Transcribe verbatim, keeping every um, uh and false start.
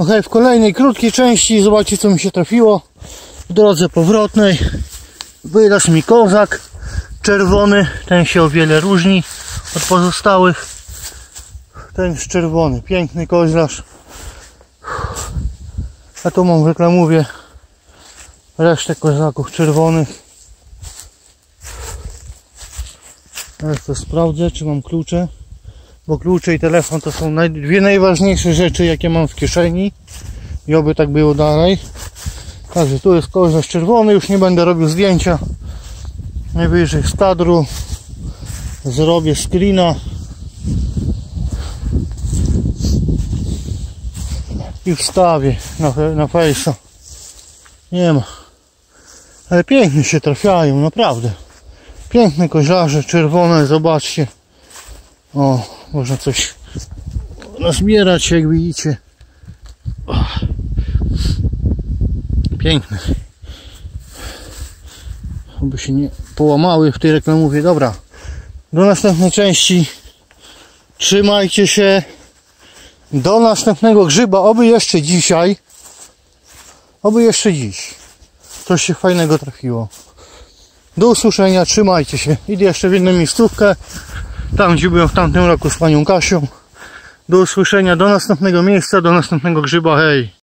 Ok, w kolejnej krótkiej części zobaczcie, co mi się trafiło w drodze powrotnej. Wydasz mi kozak czerwony, ten się o wiele różni od pozostałych. Ten jest czerwony, piękny koźlarz. A tu mam, zwykle mówię, resztę kozaków czerwonych. Teraz to sprawdzę, czy mam klucze, bo klucze i telefon to są naj, dwie najważniejsze rzeczy, jakie mam w kieszeni i oby tak było dalej. Także tu jest koźlarz czerwony, już nie będę robił zdjęcia. Najwyżej z kadru zrobię screena i wstawię na, na face'a. Nie ma, ale pięknie się trafiają, naprawdę. Piękne koźlarze, czerwone, zobaczcie. O, można coś nazbierać, jak widzicie. O, piękne. Aby się nie połamały w tej reklamówie. Dobra, do następnej części. Trzymajcie się. Do następnego grzyba, oby jeszcze dzisiaj. Oby jeszcze dziś coś się fajnego trafiło. Do usłyszenia, trzymajcie się. Idę jeszcze w jedną miejscówkę, tam gdzie byłem w tamtym roku z panią Kasią. Do usłyszenia, do następnego miejsca, do następnego grzyba, hej!